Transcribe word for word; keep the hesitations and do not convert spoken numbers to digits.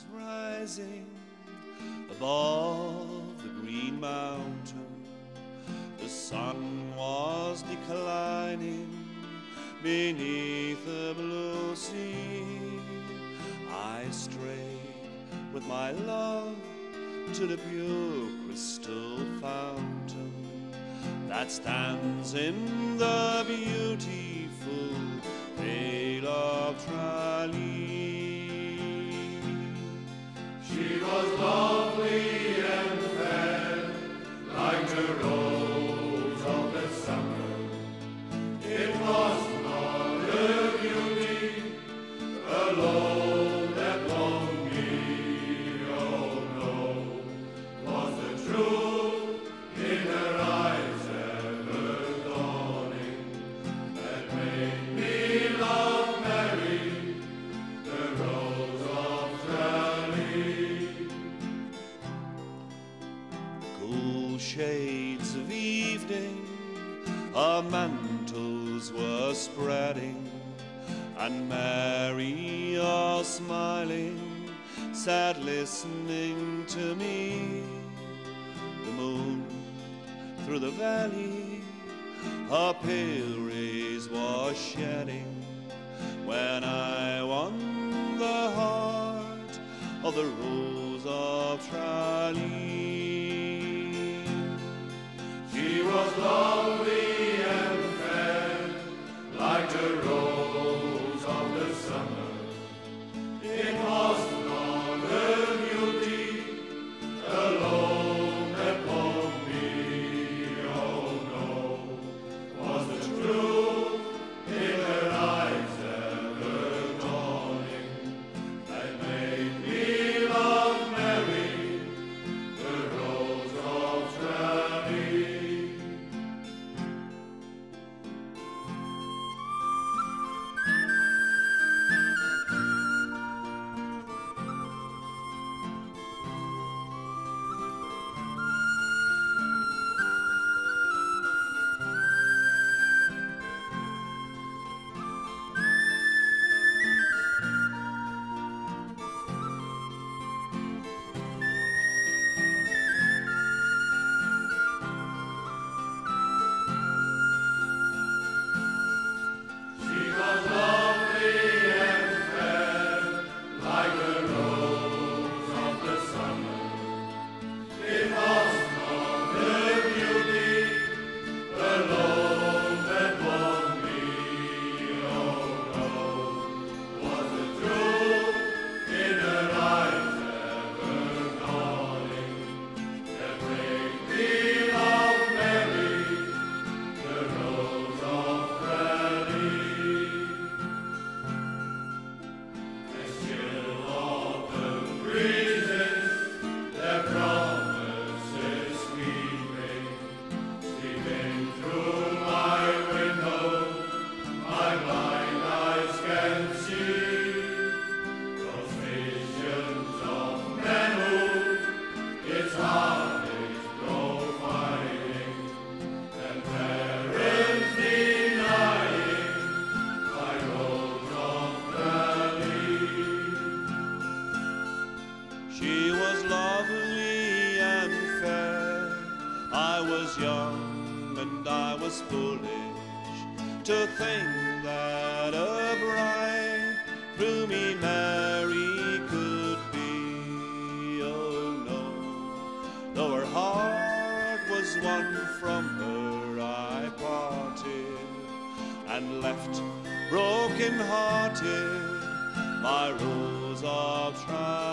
was rising above the green mountain. The sun was declining beneath the blue sea. I strayed with my love to the pure crystal fountain that stands in the beautiful Vale of Tralee. She was lovely and fair, like the rose of the summer. It was not her beauty alone that won me, oh no, was the truth in her eyes ever dawning that made me love Mary, the Rose of Tralee. Cool shades of evening, our mantles were spreading, and Mary, all smiling, sat listening to me. The moon through the valley her pale rays was shedding when I won the heart of the Rose of Tralee. She was lovely and fair, like the rose of the summer. It was not her beauty alone that won me, oh no, was the truth in her eyes ever dawning that made me love Mary, the Rose of Tralee. She was lovely and fair. I was young and I was foolish to think that a bride through me Mary could be. Oh no, though her heart was won from her, I parted and left broken-hearted my Rose of Tralee.